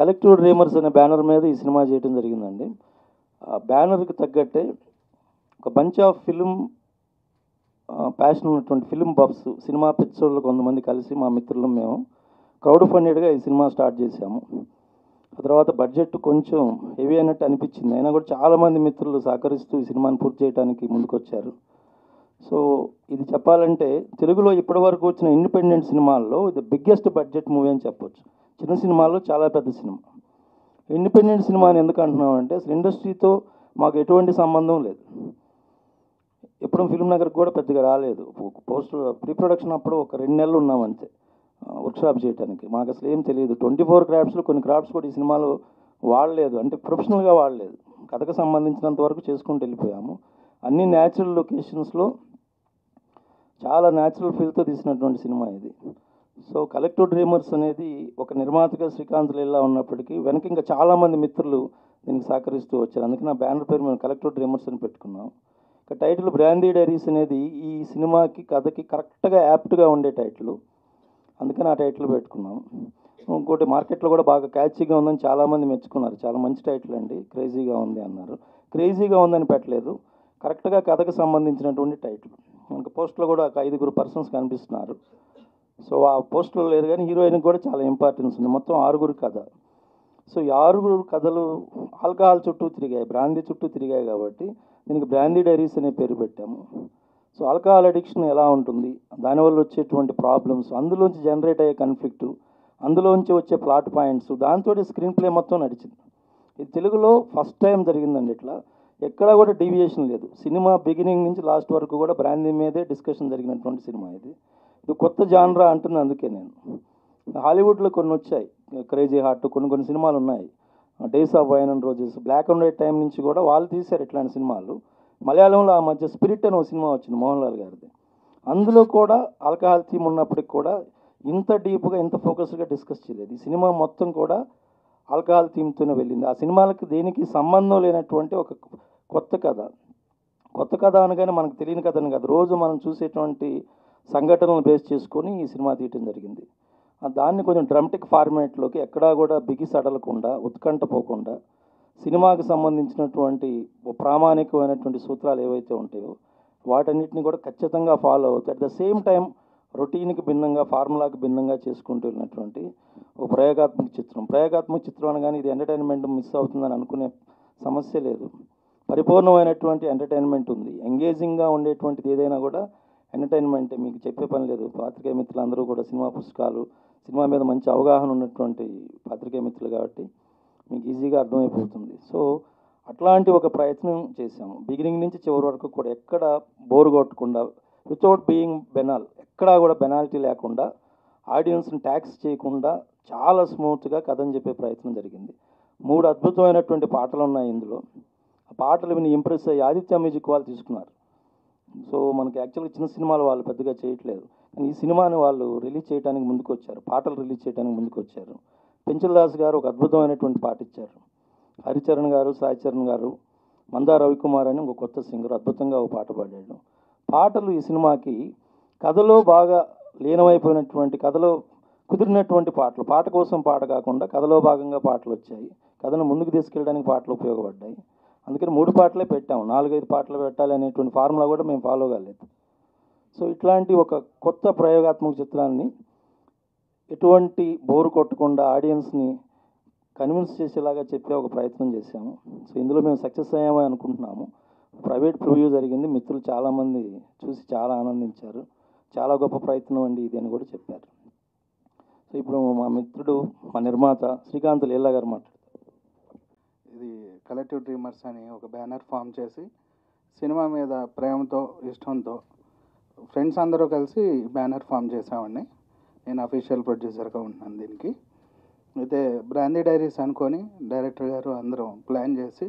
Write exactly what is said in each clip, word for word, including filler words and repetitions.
Collective dreamers అనే banner మీద ఈ సినిమా చేయడం జరిగిందండి. ఆ బ్యానర్కి తగ్గట్టే ఒక బంచ్ ఆఫ్ ఫిలిం ప్యాషన్ ఉన్నటువంటి ఫిలిం బఫ్స్, సినిమా పిచ్చోళ్ళు కొంతమంది కలిసి మా మిత్రులు మేము క్రౌడ్ ఫండెడ్గా ఈ సినిమా స్టార్ట్ చేశాము. ఆ తర్వాత బడ్జెట్ కొంచెం హెవీ అయినట్టు అనిపించింది, అయినా కూడా చాలామంది మిత్రులు సహకరిస్తూ ఈ సినిమాని పూర్తి చేయడానికి ముందుకొచ్చారు. సో ఇది చెప్పాలంటే తెలుగులో ఇప్పటివరకు వచ్చిన ఇండిపెండెంట్ సినిమాల్లో ఇది బిగ్గెస్ట్ బడ్జెట్ మూవీ అని చెప్పొచ్చు. చిన్న సినిమాల్లో చాలా పెద్ద సినిమా. ఇండిపెండెంట్ సినిమా అని ఎందుకు అంటున్నామంటే అసలు ఇండస్ట్రీతో మాకు ఎటువంటి సంబంధం లేదు. ఎప్పుడు ఫిల్మ్ నగర్కి కూడా పెద్దగా రాలేదు. పోస్ట్ ప్రీ ప్రొడక్షన్ అప్పుడు ఒక రెండు నెలలు ఉన్నామంతే వర్క్షాప్ చేయడానికి. మాకు అసలు ఏం తెలియదు. ట్వంటీ ఫోర్ క్రాఫ్ట్స్లో కొన్ని క్రాఫ్ట్స్ కూడా ఈ సినిమాలో వాడలేదు, అంటే ప్రొఫెషనల్గా వాడలేదు. కథకు సంబంధించినంత వరకు చేసుకుంటూ వెళ్ళిపోయాము. అన్ని న్యాచురల్ లొకేషన్స్లో చాలా న్యాచురల్ ఫీల్తో తీసినటువంటి సినిమా ఇది. సో కలెక్టివ్ డ్రీమర్స్ అనేది ఒక నిర్మాతగా శ్రీకాంత్ లీలా ఉన్నప్పటికీ వెనక ఇంకా చాలామంది మిత్రులు దీనికి సహకరిస్తూ వచ్చారు. అందుకే నా బ్యానర్ పేరు మేము కలెక్టివ్ డ్రీమర్స్ అని పెట్టుకున్నాం. ఇక టైటిల్ బ్రాందీ డైరీస్ అనేది ఈ సినిమాకి కథకి కరెక్ట్గా యాప్ట్గా ఉండే టైటిల్, అందుకని ఆ టైటిల్ పెట్టుకున్నాం. ఇంకోటి మార్కెట్లో కూడా బాగా క్యాచీగా ఉందని చాలామంది మెచ్చుకున్నారు. చాలా మంచి టైటిల్ అండి, క్రేజీగా ఉంది అన్నారు. క్రేజీగా ఉందని పెట్టలేదు, కరెక్ట్గా కథకు సంబంధించినటువంటి టైటిల్. ఇంకా పోస్ట్లో కూడా ఒక ఐదుగురు పర్సన్స్ కనిపిస్తున్నారు. సో ఆ పోస్ట్లో లేరు కానీ హీరోయిన్కి కూడా చాలా ఇంపార్టెన్స్ ఉంది. మొత్తం ఆరుగురు కథ. సో ఈ ఆరుగురు కథలు ఆల్కహాల్ చుట్టూ తిరిగాయి, బ్రాందీ చుట్టూ తిరిగాయి కాబట్టి దీనికి బ్రాందీ డైరీస్ అనే పేరు పెట్టాము. సో ఆల్కహాల్ అడిక్షన్ ఎలా ఉంటుంది, దానివల్ల వచ్చేటువంటి ప్రాబ్లమ్స్, అందులోంచి జనరేట్ అయ్యే కన్ఫ్లిక్టు, అందులోంచి వచ్చే ప్లాట్ పాయింట్స్, దాంతో స్క్రీన్ ప్లే మొత్తం నడిచింది. ఇది తెలుగులో ఫస్ట్ టైం జరిగిందండి. ఇట్లా ఎక్కడా కూడా డీవియేషన్ లేదు. సినిమా బిగినింగ్ నుంచి లాస్ట్ వరకు కూడా బ్రాందీ మీదే డిస్కషన్ జరిగినటువంటి సినిమా ఇది. ఇది కొత్త జాన్రా అంటుంది. అందుకే నేను హాలీవుడ్లో కొన్ని వచ్చాయి, క్రేజీ హార్ట్, కొన్ని కొన్ని సినిమాలు ఉన్నాయి, days of wine and roses, black and white time నుంచి కూడా వాళ్ళు తీశారు ఇట్లాంటి సినిమాలు. మలయాళంలో ఆ మధ్య స్పిరిట్ అనే ఒక సినిమా వచ్చింది మోహన్ లాల్ గారిది. అందులో కూడా ఆల్కహాల్ థీమ్ ఉన్నప్పటికి కూడా ఇంత డీప్గా ఇంత ఫోకస్గా డిస్కస్ చేయలేదు. ఈ సినిమా మొత్తం కూడా ఆల్కహాల్ థీమ్తోనే వెళ్ళింది. ఆ సినిమాలకి దేనికి సంబంధం లేనటువంటి ఒక కొత్త కథ. కొత్త కథ అనగానే మనకు తెలియని కథని కాదు, రోజు మనం చూసేటువంటి సంఘటనలు బేస్ చేసుకొని ఈ సినిమా తీయటం జరిగింది. దాన్ని కొంచెం డ్రమటిక్ ఫార్మేట్లోకి ఎక్కడా కూడా బిగి సడలకుండా, ఉత్కంఠ పోకుండా, సినిమాకి సంబంధించినటువంటి ప్రామాణికమైనటువంటి సూత్రాలు ఏవైతే ఉంటాయో వాటన్నిటిని కూడా ఖచ్చితంగా ఫాలో అవుతాయి. అట్ ద సేమ్ టైం రొటీన్కి భిన్నంగా, ఫార్ములాకి భిన్నంగా చేసుకుంటూ వెళ్ళినటువంటి ఒక ప్రయోగాత్మక చిత్రం. ప్రయోగాత్మక చిత్రం అనగానే ఇది ఎంటర్టైన్మెంట్ మిస్ అవుతుందని అనుకునే సమస్య లేదు. పరిపూర్ణమైనటువంటి ఎంటర్టైన్మెంట్ ఉంది. ఎంగేజింగ్గా ఉండేటువంటిది ఏదైనా కూడా ఎంటర్టైన్మెంట్, మీకు చెప్పే పని లేదు. పాత్రికేయ మిత్రులు అందరూ కూడా సినిమా పుస్తకాలు, సినిమా మీద మంచి అవగాహన ఉన్నటువంటి పాత్రికేయ మిత్రులు కాబట్టి మీకు ఈజీగా అర్థమైపోతుంది. సో అట్లాంటి ఒక ప్రయత్నం చేశాము. బిగినింగ్ నుంచి చివరి వరకు కూడా ఎక్కడ బోరు కొట్టకుండా, వితౌట్ బీయింగ్ బెనాల్, ఎక్కడా కూడా బెనాలిటీ లేకుండా, ఆడియన్స్ని ట్యాక్స్ చేయకుండా చాలా స్మూత్గా కథని చెప్పే ప్రయత్నం జరిగింది. మూడు అద్భుతమైనటువంటి పాటలు ఉన్నాయి ఇందులో. ఆ పాటలు విని ఇంప్రెస్ అయ్యి ఆదిత్య మ్యూజిక్ వాళ్ళు తీసుకున్నారు. సో మనకి యాక్చువల్గా చిన్న సినిమాలు వాళ్ళు పెద్దగా చేయట్లేదు, కానీ ఈ సినిమాని వాళ్ళు రిలీజ్ చేయడానికి ముందుకు వచ్చారు, పాటలు రిలీజ్ చేయడానికి ముందుకు వచ్చారు. పెంచల్ దాస్ గారు ఒక అద్భుతమైనటువంటి పాట ఇచ్చారు. హరిచరణ్ గారు, సాయి చరణ్ గారు, మందా రవికుమార్ అని ఒక కొత్త సింగర్ అద్భుతంగా ఒక పాట పాడాడు. పాటలు ఈ సినిమాకి కథలో బాగా లీనమైపోయినటువంటి, కథలో కుదిరినటువంటి పాటలు, పాట కోసం పాట కాకుండా కథలో భాగంగా పాటలు వచ్చాయి. కథను ముందుకు తీసుకెళ్ళడానికి పాటలు ఉపయోగపడ్డాయి. అందుకని మూడు పాటలే పెట్టాము. నాలుగైదు పాటలు పెట్టాలి అనేటువంటి ఫార్ములా కూడా మేము ఫాలో కాలేదు. సో ఇట్లాంటి ఒక కొత్త ప్రయోగాత్మక చిత్రాన్ని ఎటువంటి బోరు కొట్టకుండా ఆడియన్స్ని కన్విన్స్ చేసేలాగా చెప్పే ఒక ప్రయత్నం చేశాము. సో ఇందులో మేము సక్సెస్ అయ్యామని అనుకుంటున్నాము. ప్రైవేట్ ప్రివ్యూ జరిగింది, మిత్రులు చాలామంది చూసి చాలా ఆనందించారు. చాలా గొప్ప ప్రయత్నం అండి ఇది అని కూడా చెప్పారు. సో ఇప్పుడు మా మిత్రుడు, మా నిర్మాత శ్రీకాంత్ లీలా గారు మాట్లాడుతారు. ఇది కలెక్టివ్ డ్రీమర్స్ అని ఒక బ్యానర్ ఫామ్ చేసి సినిమా మీద ప్రేమతో, ఇష్టంతో ఫ్రెండ్స్ అందరూ కలిసి బ్యానర్ ఫామ్ చేసామండి. నేను అఫీషియల్ ప్రొడ్యూసర్గా ఉంటున్నాను దీనికి. అయితే బ్రాందీ డైరీస్ అనుకొని డైరెక్టర్ గారు అందరూ ప్లాన్ చేసి,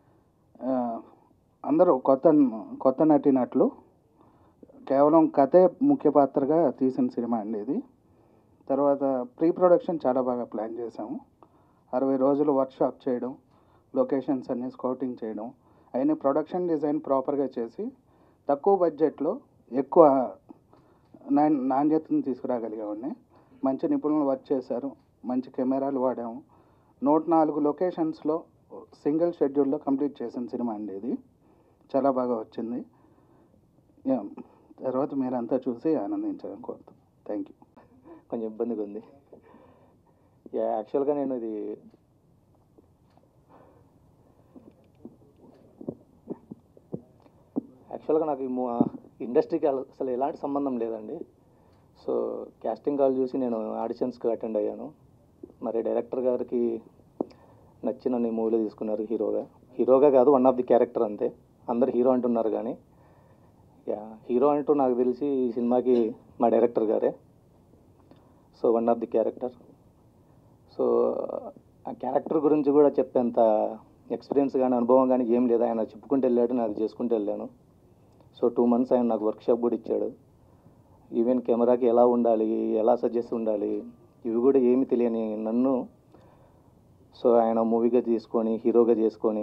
అందరూ కొత్త కొత్త నటినట్లు, కేవలం కథే ముఖ్య పాత్రగా తీసిన సినిమా అండి ఇది. తర్వాత ప్రీ ప్రొడక్షన్ చాలా బాగా ప్లాన్ చేసాము. అరవై రోజులు వర్క్షాప్ చేయడం, లొకేషన్స్ అన్నీ స్కౌటింగ్ చేయడం, అయిన ప్రొడక్షన్ డిజైన్ ప్రాపర్గా చేసి తక్కువ బడ్జెట్లో ఎక్కువ నా నాణ్యతను తీసుకురాగలిగామండి. మంచి నిపుణులు వర్క్ చేశారు, మంచి కెమెరాలు వాడాము, నూట నాలుగు లొకేషన్స్లో సింగిల్ షెడ్యూల్లో కంప్లీట్ చేసిన సినిమా అండి ఇది. చాలా బాగా వచ్చింది. యా, తర్వాత మీరంతా చూసి ఆనందించాలని కోరుతాం. Thank you. కొంచెం ఇబ్బందిగా ఉంది. యా యాక్చువల్గా నేను ఇది యాక్చువల్గా నాకు ఈ ఇండస్ట్రీకి అసలు ఎలాంటి సంబంధం లేదండి. సో క్యాస్టింగ్ కాల్ చూసి నేను ఆడిషన్స్కి అటెండ్ అయ్యాను. మరి డైరెక్టర్ గారికి నచ్చిన నీ మూవీలో తీసుకున్నారు హీరోగా. హీరోగా కాదు, వన్ ఆఫ్ ది క్యారెక్టర్ అంతే. అందరు హీరో అంటున్నారు కానీ యా హీరో అంటూ నాకు తెలిసి ఈ సినిమాకి మా డైరెక్టర్ గారే. So one of the character. So ఆ క్యారెక్టర్ గురించి కూడా చెప్పేంత ఎక్స్పీరియన్స్ కానీ అనుభవం కానీ ఏం లేదు. ఆయన చెప్పుకుంటూ వెళ్ళాడు, నేను అది చేసుకుంటూ వెళ్ళాను. సో టూ మంత్స్ ఆయన నాకు వర్క్షాప్ కూడా ఇచ్చాడు. ఈవెన్ కెమెరాకి ఎలా ఉండాలి, ఎలా సజెస్ట్ ఉండాలి, ఇవి కూడా ఏమి తెలియని నన్ను సో ఆయన మూవీగా తీసుకొని హీరోగా చేసుకొని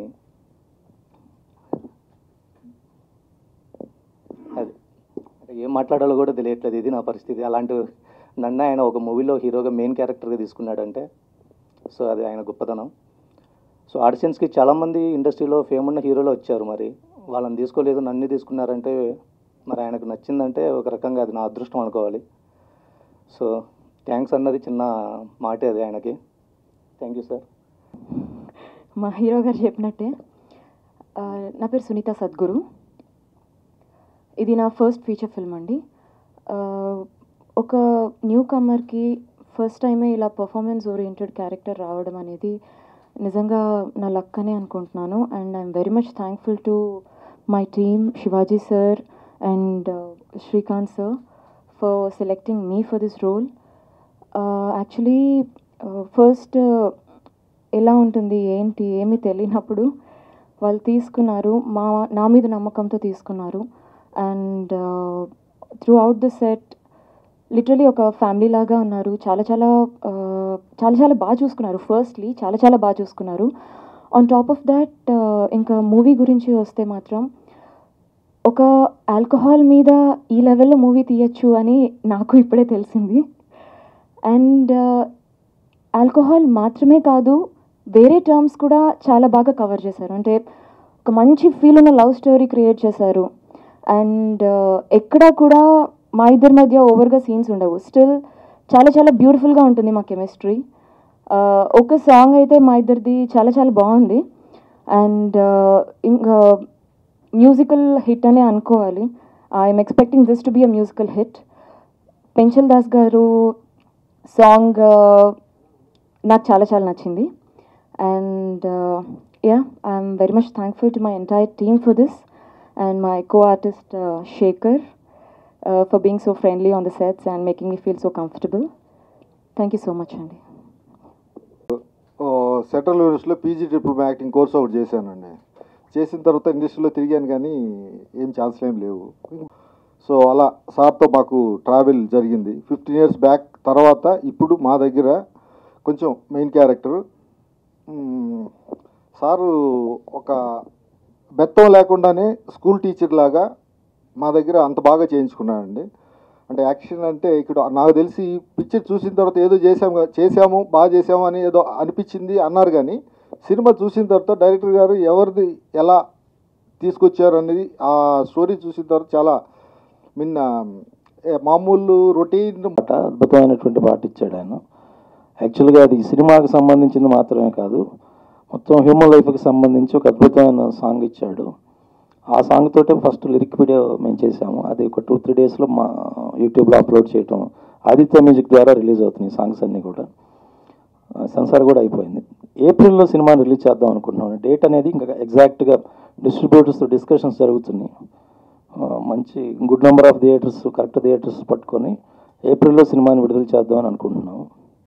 అది ఏం మాట్లాడాలో కూడా తెలియట్లేదు. ఇది నా పరిస్థితి. అలాంటి నన్ను ఆయన ఒక మూవీలో హీరోగా మెయిన్ క్యారెక్టర్గా తీసుకున్నాడంటే సో అది ఆయన గొప్పతనం. సో ఆడిషన్స్కి చాలామంది ఇండస్ట్రీలో ఫేమ్ ఉన్న హీరోలు వచ్చారు, మరి వాళ్ళని తీసుకోలేదు, నన్ను తీసుకున్నారంటే మరి ఆయనకు నచ్చిందంటే ఒక రకంగా అది నా అదృష్టం అనుకోవాలి. సో థ్యాంక్స్ అన్నది చిన్న మాటే అది ఆయనకి. Thank you sir. మా హీరో గారు చెప్పినట్టే నా పేరు సునీత సద్గురు. ఇది నా ఫస్ట్ ఫీచర్ ఫిల్మ్ అండి. ఒక న్యూ కమర్కి ఫస్ట్ టైమే ఇలా పర్ఫార్మెన్స్ ఓరియంటెడ్ క్యారెక్టర్ రావడం అనేది నిజంగా నా లక్ అనే అనుకుంటున్నాను. And I'm very much thankful to my team, Shivaji sir and Srikanth sir for selecting me for this role. Actually first ఎలా ఉంటుంది ఏంటి ఏమీ తెలియనప్పుడు వాళ్ళు తీసుకున్నారు, మా నా మీద నమ్మకంతో తీసుకున్నారు. And throughout the set literally ఒక ఫ్యామిలీ లాగా ఉన్నారు. చాలా చాలా చాలా చాలా బాగా చూసుకున్నారు. ఫస్ట్లీ చాలా చాలా బాగా చూసుకున్నారు. ఆన్ టాప్ ఆఫ్ దాట్ ఇంకా మూవీ గురించి వస్తే మాత్రం ఒక ఆల్కహాల్ మీద ఈ లెవెల్లో మూవీ తీయచ్చు అని నాకు ఇప్పుడే తెలిసింది. అండ్ ఆల్కహాల్ మాత్రమే కాదు, వేరే టర్మ్స్ కూడా చాలా బాగా కవర్ చేశారు. అంటే ఒక మంచి ఫీల్ ఉన్న లవ్ స్టోరీ క్రియేట్ చేశారు. అండ్ ఎక్కడా కూడా మా ఇద్దరి మధ్య ఓవర్గా సీన్స్ ఉండవు. స్టిల్ చాలా చాలా బ్యూటిఫుల్గా ఉంటుంది మా కెమిస్ట్రీ. ఒక సాంగ్ అయితే మా ఇద్దరిది చాలా చాలా బాగుంది. అండ్ ఇంకా మ్యూజికల్ హిట్ అనే అనుకోవాలి. I'm expecting this to be a musical hit. Penchal Das గారు సాంగ్ నాకు చాలా చాలా నచ్చింది. And ya I'm very much thankful to my entire team for this and my co artist Shekhar Uh, for being so friendly on the sets and making me feel so comfortable. Thank you so much, Andy. Central యూనివర్సిటీలో PG triple acting course ఒకటి చేశానండి. చేసిన తర్వాత ఇండస్ట్రీలో తిరిగాను కానీ ఏం ఛాన్స్లు ఏం లేవు. సో అలా సార్తో మాకు ట్రావెల్ జరిగింది ఫిఫ్టీన్ ఇయర్స్ బ్యాక్. తర్వాత ఇప్పుడు మా దగ్గర కొంచెం మెయిన్ క్యారెక్టర్ సారు ఒక బెత్తం లేకుండానే స్కూల్ టీచర్ లాగా మా దగ్గర అంత బాగా చేయించుకున్నానండి. అంటే యాక్షన్ అంటే ఇక్కడ నాకు తెలిసి పిక్చర్ చూసిన తర్వాత ఏదో చేసాము చేసాము బాగా చేసాము అని ఏదో అనిపించింది అన్నారు, కానీ సినిమా చూసిన తర్వాత డైరెక్టర్ గారు ఎవరిది ఎలా తీసుకొచ్చారు అనేది ఆ స్టోరీ చూసిన తర్వాత చాలా మిన్న మామూలు రొటీన్ పాట అద్భుతమైనటువంటి పాట ఇచ్చాడు ఆయన. యాక్చువల్గా అది సినిమాకి సంబంధించింది మాత్రమే కాదు, మొత్తం హ్యూమన్ లైఫ్కి సంబంధించి ఒక అద్భుతమైన సాంగ్ ఇచ్చాడు. ఆ సాంగ్ తోటే ఫస్ట్ లిరిక్ వీడియో మేము చేసాము. అది ఒక టూ త్రీ డేస్లో మా యూట్యూబ్లో అప్లోడ్ చేయటం, ఆదిత్య మ్యూజిక్ ద్వారా రిలీజ్ అవుతున్నాయి సాంగ్స్ అన్నీ కూడా. సెన్సార్ కూడా అయిపోయింది. ఏప్రిల్లో సినిమా రిలీజ్ చేద్దాం అనుకుంటున్నాను. డేట్ అనేది ఇంకా ఎగ్జాక్ట్గా డిస్ట్రిబ్యూటర్స్తో డిస్కషన్స్ జరుగుతున్నాయి. మంచి good number of theatres, correct theatres పట్టుకొని ఏప్రిల్లో సినిమాని విడుదల చేద్దామని అనుకుంటున్నాము.